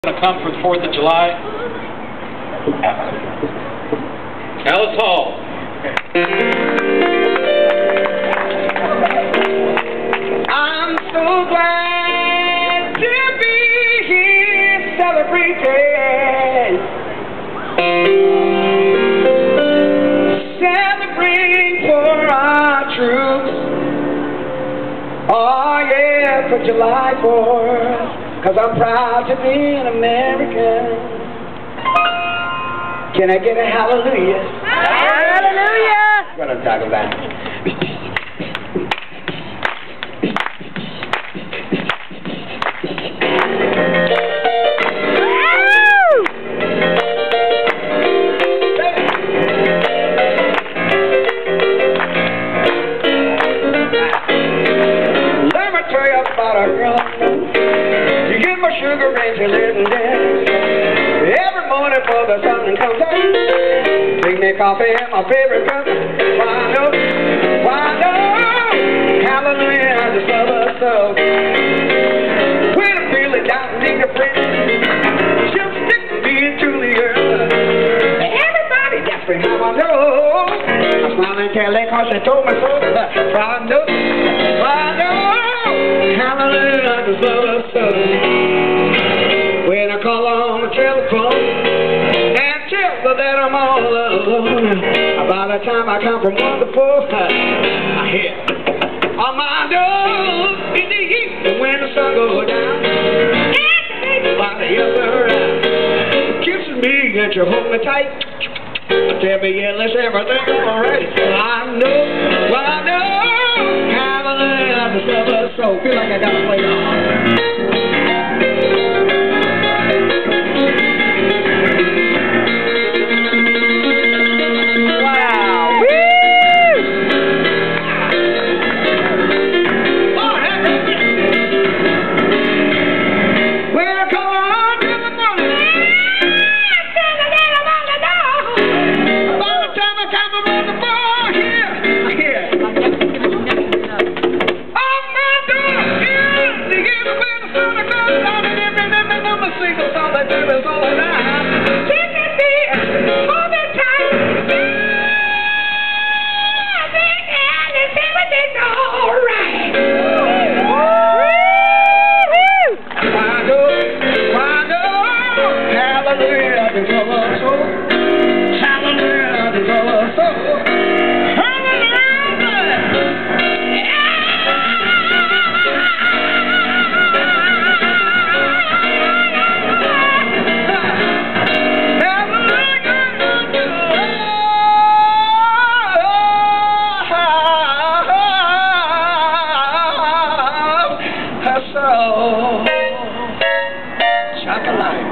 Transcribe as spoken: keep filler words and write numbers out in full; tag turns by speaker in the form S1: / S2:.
S1: Going to come for the fourth of July. Alice Hall.
S2: I'm so glad to be here celebrating, celebrating for our troops. Oh yeah, for July fourth. Cause I'm proud to be an American. Can I get a hallelujah?
S3: Hallelujah!
S2: What I'm talking about. Let me tell you about a girl. Sugar and your little dance. Every morning before the sun comes up, make me coffee in my favorite cup. Why no, why no, hallelujah, I just love her so. When I feel it down, need a friend, she'll stick me to the earth. Everybody gets me how I know. I'm smiling Kelly cause she told me so. Why no, why no, hallelujah, I just love her so. When I call on the telephone and tell her that I'm all alone, by the time I come from one to four, I hear Armando in the evening when the sun goes down, and by the other eye, kisses me and you hold me tight. Tell me, yeah, let's everything alright. I know, well I know, hallelujah, I just love her so. Feel like I gotta play on. So, chocolate.